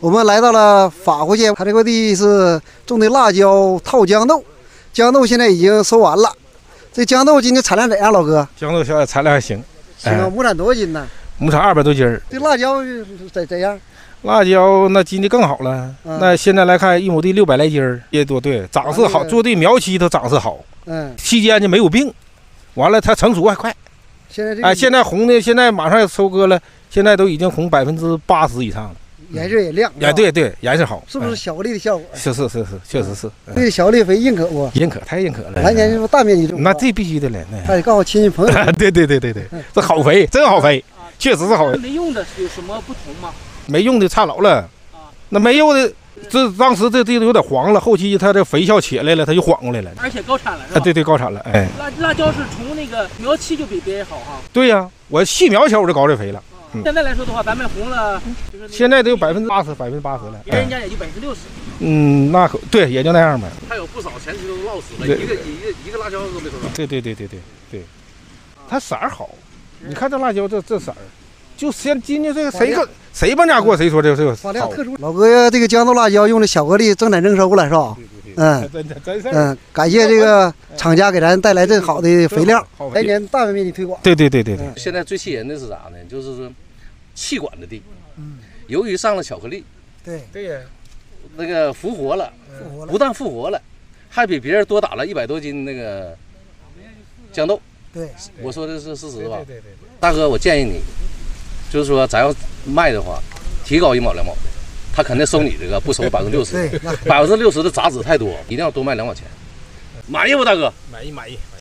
我们来到了法国县，它这块地是种的辣椒套豇豆，豇豆现在已经收完了。这豇豆今天产量怎样，老哥？ 豇豆现在产量还行， 行啊，亩产多少斤呢？ 亩产200多斤儿。 这辣椒怎样？ 辣椒那今年更好了，那现在来看1亩地600来斤儿，也多对，长势好，做对苗期它长势好，期间就没有病，完了它成熟还快。现在红的，现在马上要收割了，现在都已经红80%以上了。 颜色也亮， 对，颜色好， 是不是巧克力的效果？ 是，确实是。 这个巧克力肥认可不？ 认可，太认可了。 来年是不是大面积种？ 那这必须的了， 还得告诉亲戚朋友。 对，这好肥，真好肥，确实是好肥。 没用的有什么不同吗？ 没用的差老了，那没用的，这当时这地都有点黄了，后期它这肥效起来了，它就缓过来了。 而且高产了是吧？ 对，高产了，哎。 辣椒是从那个苗期就比别人好哈。 对呀，我细苗前我就搞这肥了。 现在来说的话，咱们红了，就是现在都有80%了， 别人家也就60%。 那可对，也就那样吧。 还有不少前期都落死了，一个辣椒都没收着。 对，它色儿好，你看这辣椒这色儿，就今年这个谁搬家过谁说这个发量特殊。老哥呀，这个豇豆辣椒用的巧克力增产增收了是吧？感谢这个厂家给咱带来这好的肥料，来年大面积推广。 对。 现在最气人的是啥呢？就是说气管的地，由于上了巧克力， 对呀， 那个复活了，不但复活了，还比别人多打了100多斤那个豇豆。 对， 我说的是事实吧？对。大哥，我建议你，就是说咱要卖的话，提高1毛2毛的。他肯定收你这个，不收60%，60%的杂质太多，一定要多卖2毛钱。满意不，大哥？ 满意。